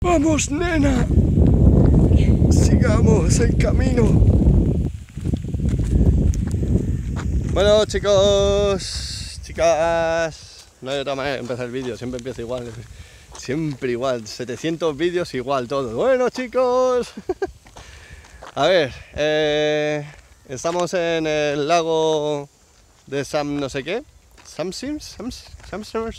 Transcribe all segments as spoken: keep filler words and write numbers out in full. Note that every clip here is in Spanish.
Vamos, nena. Sigamos el camino. Bueno, chicos, chicas, no hay otra manera de empezar el vídeo, siempre empieza igual. Siempre igual, setecientos vídeos igual todo. Bueno, chicos. A ver, eh, estamos en el lago de Sam no sé qué. Samsims, Sams, Samsims.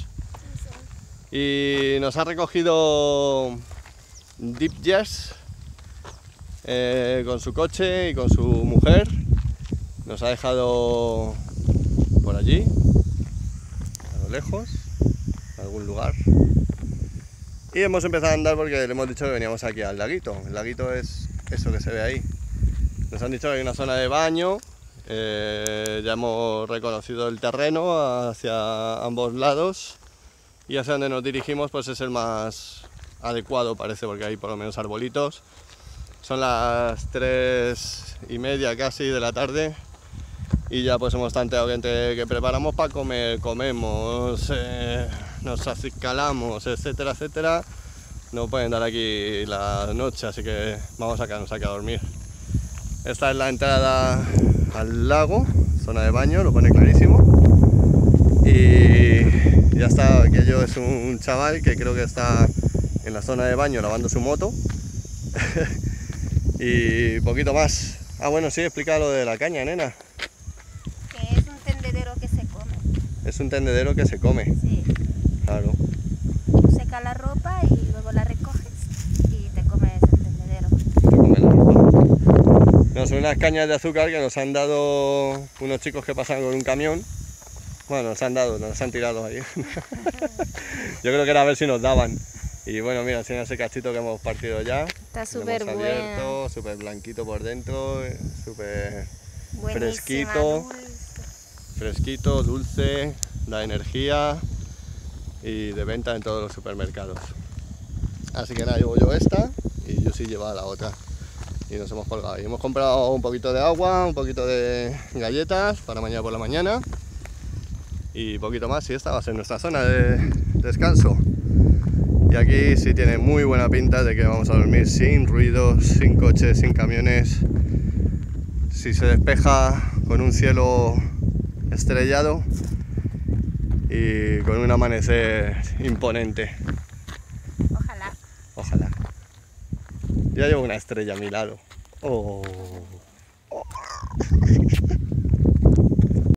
Y nos ha recogido Deep Jazz eh, con su coche y con su mujer. Nos ha dejado por allí, a lo lejos, en algún lugar. Y hemos empezado a andar porque le hemos dicho que veníamos aquí al laguito. El laguito es eso que se ve ahí. Nos han dicho que hay una zona de baño. Eh, ya hemos reconocido el terreno hacia ambos lados. Y hacia donde nos dirigimos pues es el más adecuado, parece, porque hay por lo menos arbolitos. Son las tres y media casi de la tarde. Y ya pues hemos tanteado que entre que preparamos para comer, comemos, eh, nos acicalamos, etcétera, etcétera. No pueden dar aquí la noche, así que vamos a quedarnos aquí a dormir. Esta es la entrada al lago, zona de baño, lo pone clarísimo. Y ya está, aquello es un chaval que creo que está en la zona de baño lavando su moto. Y poquito más. Ah, bueno, sí, explica lo de la caña, nena. Que es un tendedero que se come. Es un tendedero que se come. Sí. Claro. Tú secas la ropa y luego la recoges y te comes el tendedero. Te come la ropa. No, son unas cañas de azúcar que nos han dado unos chicos que pasan con un camión. Bueno, nos han dado, nos han tirado ahí. Yo creo que era a ver si nos daban. Y bueno, mira, enseña ese cachito que hemos partido ya. Está súper bueno. Súper blanquito por dentro, súper fresquito. Dulce. Fresquito, dulce, da energía y de venta en todos los supermercados. Así que nada, llevo yo esta y yo sí llevaba la otra. Y nos hemos colgado. Y hemos comprado un poquito de agua, un poquito de galletas para mañana por la mañana. Y poquito más, y esta va a ser nuestra zona de descanso. Y aquí sí tiene muy buena pinta de que vamos a dormir sin ruidos, sin coches, sin camiones. Si se despeja con un cielo estrellado y con un amanecer imponente. Ojalá. Ojalá. Ya llevo una estrella a mi lado. Oh. Oh.